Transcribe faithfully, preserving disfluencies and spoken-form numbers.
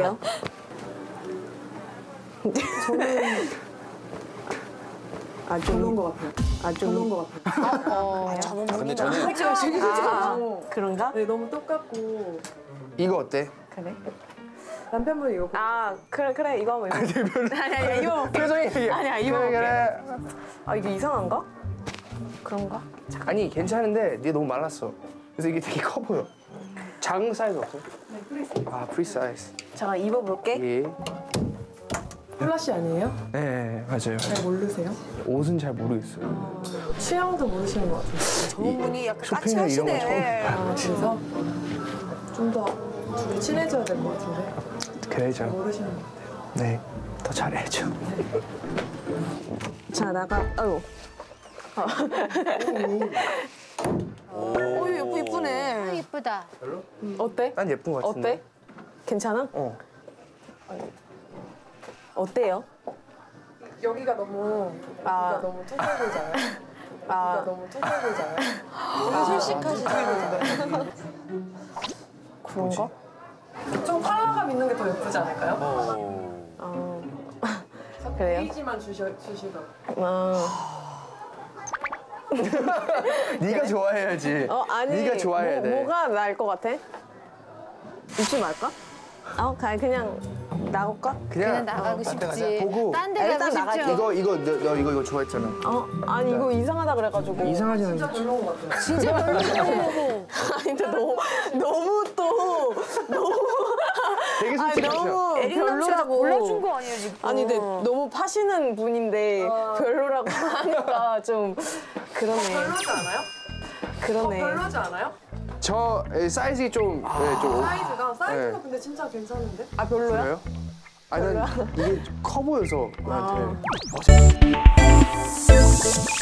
어때요? 저는 아, 좀 별로인 것 같아요. 아, 좀 별로인 것 같아요. 어, 아, 근데 저는 아, 그런가? 네, 너무 똑같고 이거 어때? 그래? 남편분이 이거 아, 그래, 그래. 이거 한번 입어. 아니, 아니, 이거 먹게. 표정이 아니야, 이거 그래, 먹게. 그래. 아, 이게 이상한가? 그런가? 아니 괜찮은데 네 너무 말랐어. 그래서 이게 되게 커 보여. 작은 사이즈 없어? 네, 프리 사이즈. 아 프리 사이즈. 잠깐 입어볼게. 예. 플라시 아니에요? 네 맞아요. 잘 모르세요? 옷은 잘 모르겠어요. 취향도 모르시는 것 같은데. 저분이 약간 쇼핑이나 이런 거 까칠하시네. 아, 그래서 좀 더 둘이 친해져야 될 것 같은데 그래죠. 모르시는 것 같아요. 네. 더 잘해야죠. 자, 나가. 아유. 오, 예쁘, 예쁘네. 예쁘다. 어때? 난 예쁜 것 같은데. 어때? 괜찮아? 어. 어때요? 여기가 너무 아. 여기가 너무 뚱해 보이잖아요. 아. 여기가 너무 뚱해 보이잖아요. 아, 솔직하시다. 그런가? 좀 컬러감 있는 게 더 예쁘지 않을까요? 아. 그래요? 베이지만 주셔 주시더라고요. 아. 네가 좋아해야지. 어, 아니. 네가 좋아해야 뭐, 돼. 뭐가 나을 것 같아? 잊지 말까? 어, 그냥, 그냥 나올까? 그냥 나가고 싶지. 보고. 딴 데 아, 일단 가고 나갈게. 싶죠. 이거 이거 너, 너 이거 이거 좋아했잖아. 어? 아니, 이거 이상하다 그래가지고. 이상하지 진짜 않아? 별로인 것 같아요. 진짜 별로고. 아니, 근데 너무, 너무 또, 너무. 되게 아니, 솔직하셔. 너무 에릭남 씨가 다 별로라고. 골라준 거 아니에요, 지금? 아니, 근데 너무 파시는 분인데 별로라고 하니까 좀 그러네. 별로지 않아요? 그러네. 별로지 않아요? 저 에, 사이즈 좀 네, 좀 사이즈가 사이즈가 네. 근데 진짜 괜찮은데? 아, 별로야? 그래요? 아니 난 이게 커 보여서 나한테.